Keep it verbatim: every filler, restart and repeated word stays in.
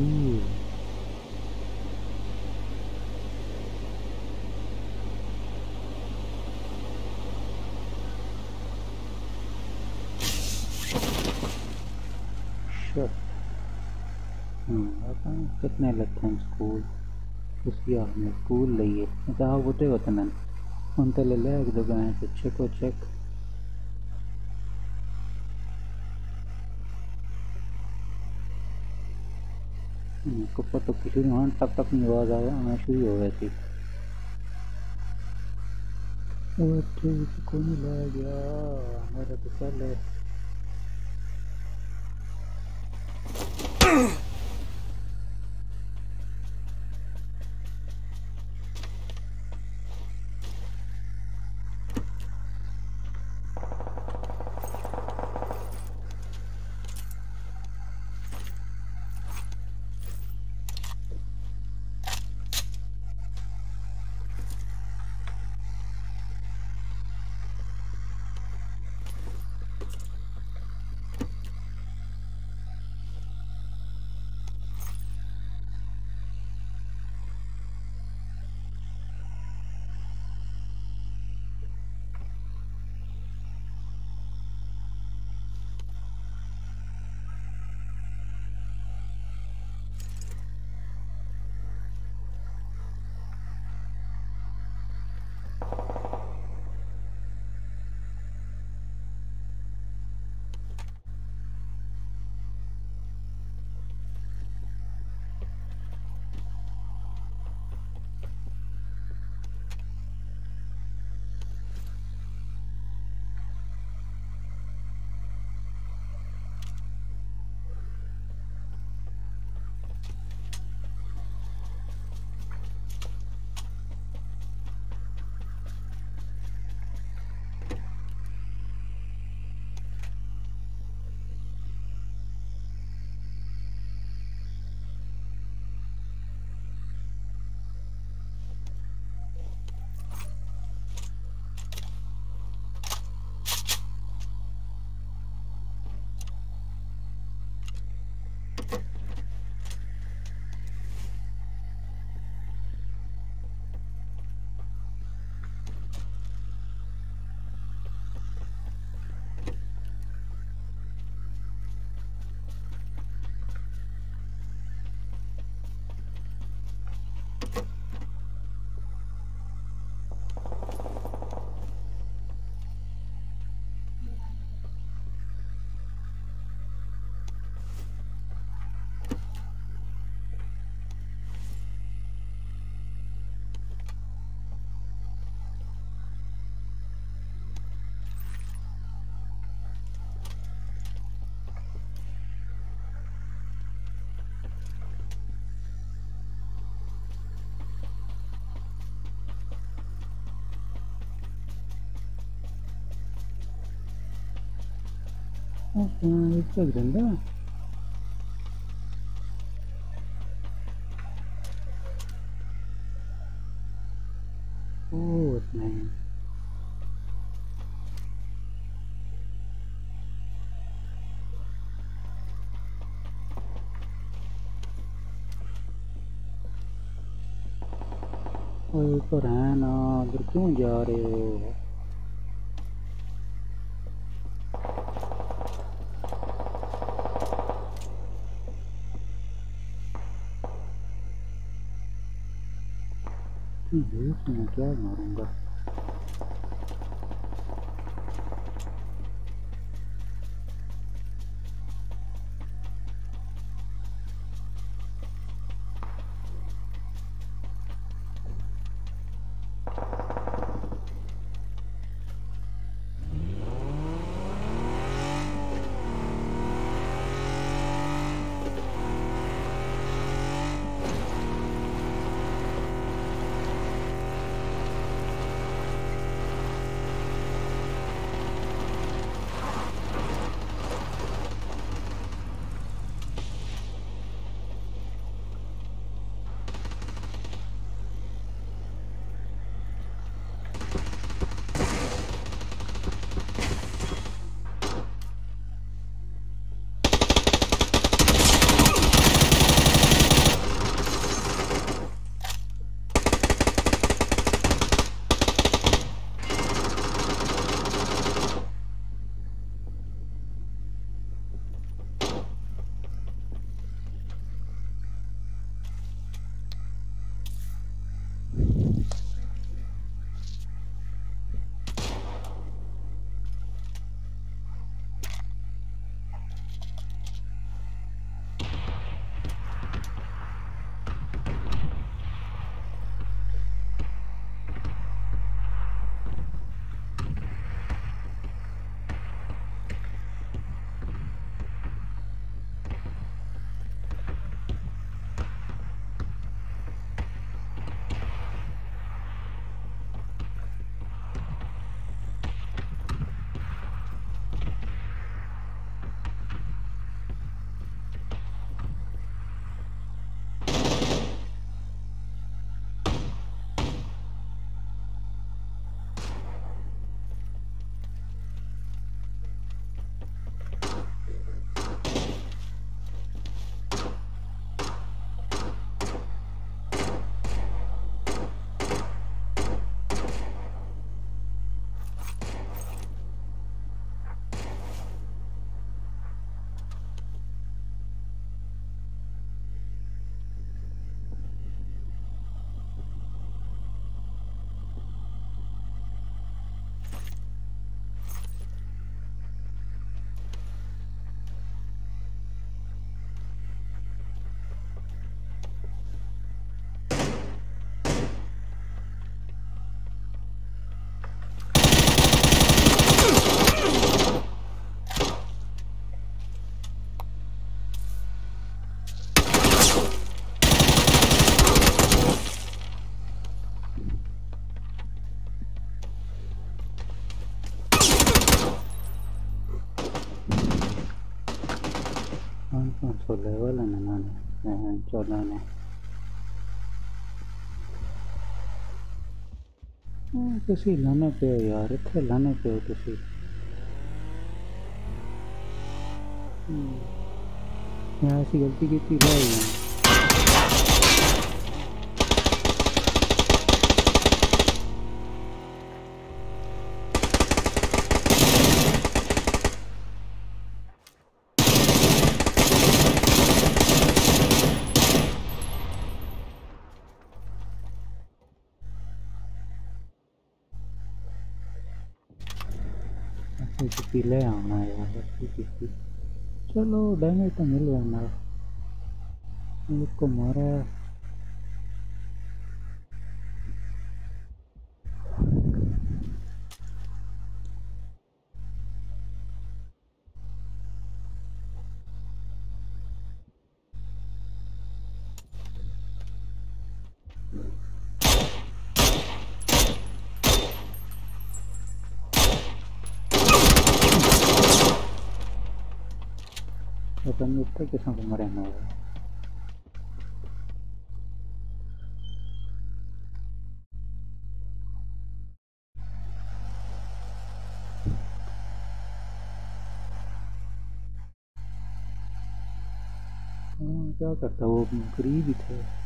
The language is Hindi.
Cool. Shit. Hmm, कितने लगते हैं स्कूल उसी आपने स्कूल लिए जहाँ होते होते ना उन तले ले एक दो गाएं तो चेको चेक को पता किसी ने टक टक नहीं आवाज आना शुरू हो गई थी वो ठीक कौन ले गया मेरा तो पहले इसका धंधा ओह नहीं ओए तो रहना उधर क्यों जा रहे हो मैं क्या मारूंगा चौदह ने तुसी लाने पे हो यार, इत्थे लाने पे हो तुसी। मैं ऐसी गलती की थी भाई। ऐसी ले आना यार, ऐसी किसी चलो डैमेज तो मिल जाना। इसको मारा अपन इतना किसान को मरे ना। क्या करता वो, गरीब ही थे।